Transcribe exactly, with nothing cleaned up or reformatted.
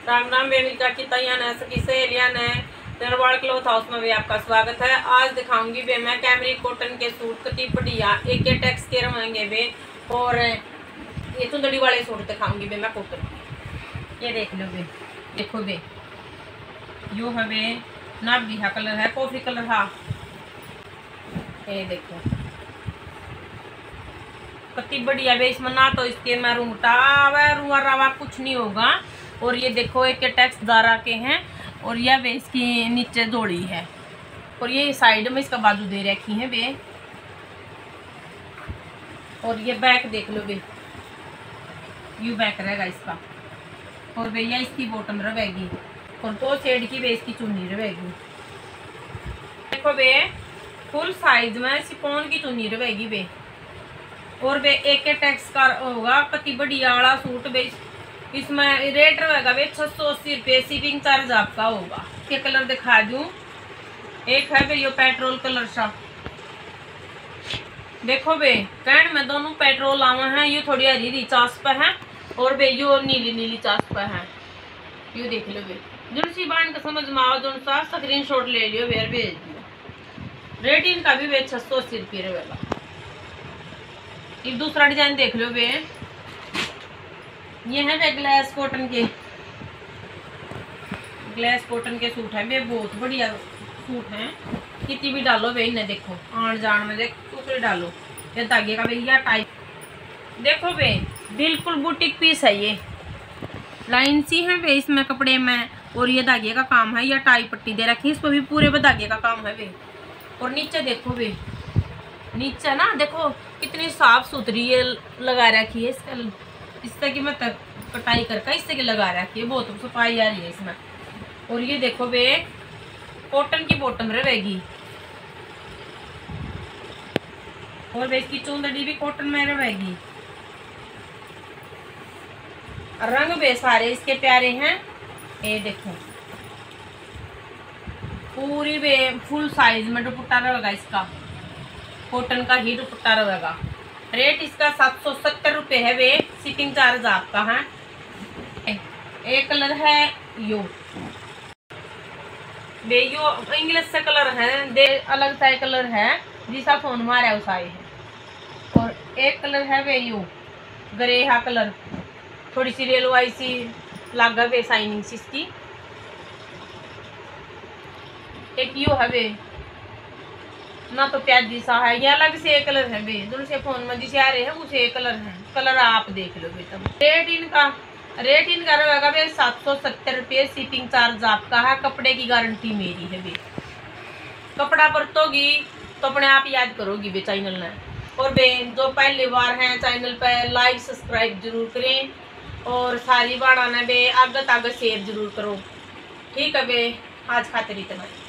राम राम बेमिका की तैयार है सकी सहेलियां ने दरबार क्लॉथ हाउस में भी आपका स्वागत है। आज दिखाऊंगी बे मैं कैमरिक कॉटन के सूट कति बढ़िया एक एक टैक्स के रहेंगे बे। और ये चुंदड़ी वाले सूट दिखाऊंगी बे मैं कॉटन के। ये देख लो बे, देखो बे यो है बे नाभी हा कलर है, कॉफी कलर हा। ये देखो कति बढ़िया बे। इसमें ना तो इसके में रूंगटा रुआ रवा कुछ नहीं होगा। और ये देखो एक टैक्स दारा के हैं और यह वे इसकी नीचे जोड़ी है और ये साइड में इसका बाजू दे रखी है बे। और ये बैक देख लो बे, यू बैक रहेगा इसका। और भैया इसकी बॉटम रहेगी और दो शेड की बे इसकी चुन्नी रहेगी। देखो बे फुल साइज में सिफॉन की चुन्नी रहेगी बे। और बे एक टैक्स का होगा कति बढ़िया वाला सूट बे। इसमें रेट रहेगा बे छह सौ अस्सी रुपये, शिपिंग चार्ज आपका होगा। ये कलर दिखा दूं, एक है बे यो पेट्रोल कलर सा। देखो बे कैंड में दोनों पेट्रोल आवा है, ये थोड़ी हरी हरी चास पे है और बे यो नीली नीली चास पे है। यो देख लो बे, जो सी बांध का समझ में आओ जो सा स्क्रीन शॉट ले लियो बेर भेज दियो। रेट इनका भी बे छह सौ अस्सी रुपये रहेगा। एक दूसरा डिजाइन देख लो बे, ये है बे ग्लास कॉटन के, ग्लास कॉटन के सूट है बे, बहुत बढ़िया सूट है। कितनी भी डालो बे इन्हें, देखो आन जान में देख कुछ डालो। ये धागे का भैया टाइप देखो बे, बिल्कुल बुटीक पीस है। ये लाइन सी है बे इसमें कपड़े में और ये धागे का काम है। यह टाई पट्टी दे रखी है, इस पर भी पूरे पे धागे का काम है बे। और नीचे देखो बे, नीचे ना देखो कितनी साफ सुथरी ये लगा रखी है। इसका इससे कि मैं कटाई करके इससे की लगा रखी है, बहुत सफाई आ रही है इसमें। और ये देखो बे कॉटन की बॉटम रहेगी और बे इसकी चुंदड़ी भी कॉटन में रहेगी। रंग बे सारे इसके प्यारे हैं। ये देखो पूरी बे फुल साइज में दुपट्टा रहेगा इसका, कॉटन का ही दुपट्टा रहेगा। रेट इसका सात सौ सत्तर रुपये है बे, शिपिंग चार्ज आपका है। एक कलर है यो बे, यो इंग्लिश से कलर है दे, अलग सा कलर है जिसा फोन मारा है उसा है। और एक कलर है बे यो ग्रेहा कलर, थोड़ी सी रेलवाई सी लागा बे शाइनिंग सी इसकी। एक यो है बे ना तो प्याजी सा है, ये अलग से एक कलर है बे। दोनों से फोन में जिसे आ रहे हैं उसे एक कलर है, कलर आप देख लो बे। तब रेट इनका रेट इनका रहेगा बे सात सौ सत्तर रुपये, शिपिंग चार्ज आपका है। कपड़े की गारंटी मेरी है बे, कपड़ा बरतोगी तो अपने आप याद करोगी बे चैनल ने। और बे जो पहली बार हैं चैनल पर लाइक सब्सक्राइब जरूर करें और सारी बार आना बे आगे आगे शेयर जरूर करो। ठीक है बे, आज खातिर इतना।